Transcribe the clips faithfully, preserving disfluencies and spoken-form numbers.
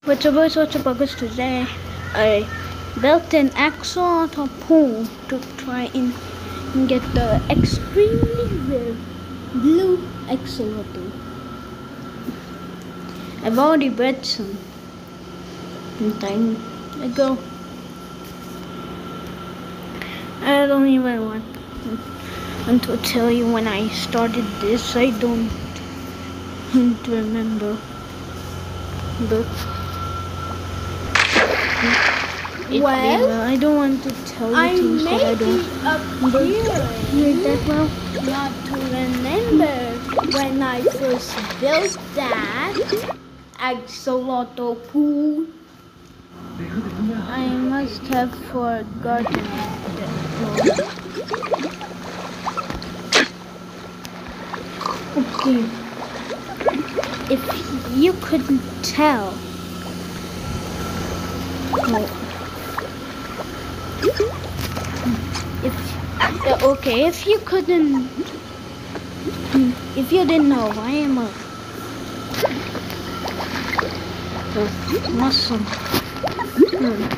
What's up boys, what's up August? Today I built an axolotl pool to try and get the extremely rare blue axolotl. I've already bred some time ago. I don't even want, want to tell you when I started this. I don't remember. But It Well, well, I don't want to tell you I things that I may don't be appearing that well. not to remember when I first built that axolotl pool. I must have forgotten that. Okay. If you couldn't tell, well, if uh, okay, if you couldn't, if you didn't know, I am a, a Muslim. Hmm.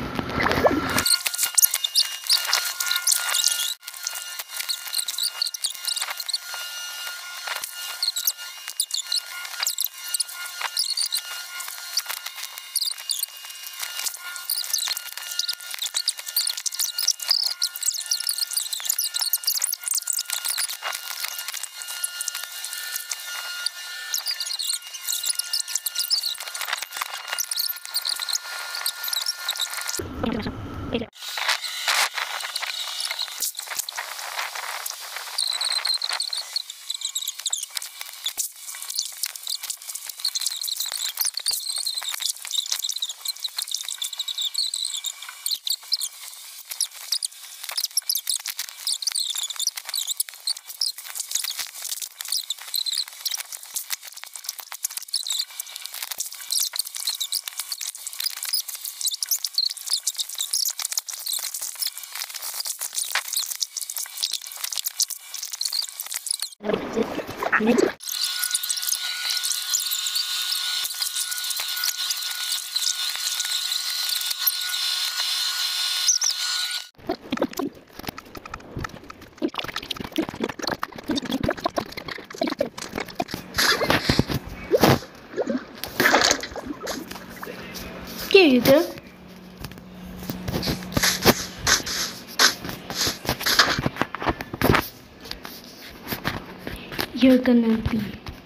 Here you go. You're gonna be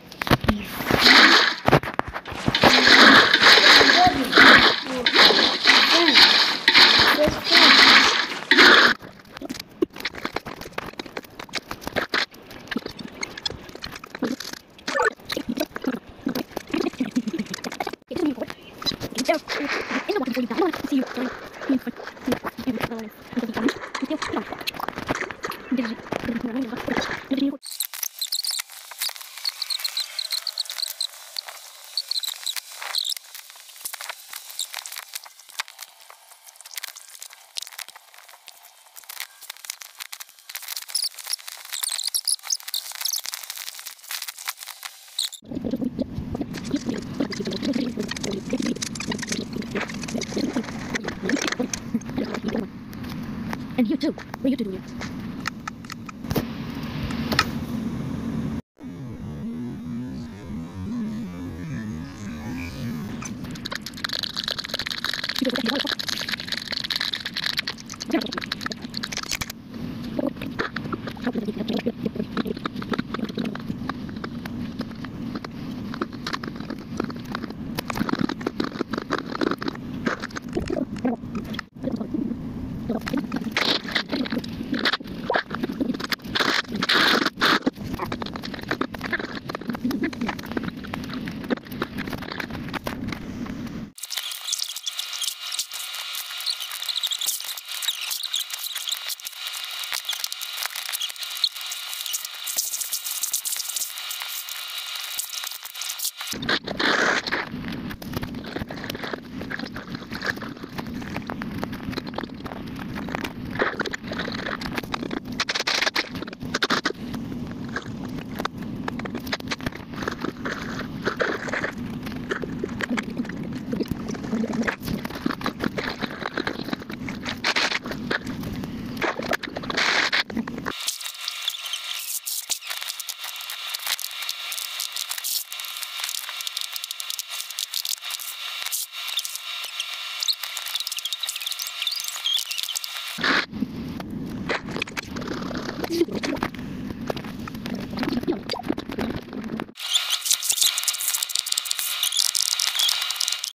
And you too. What are you doing here?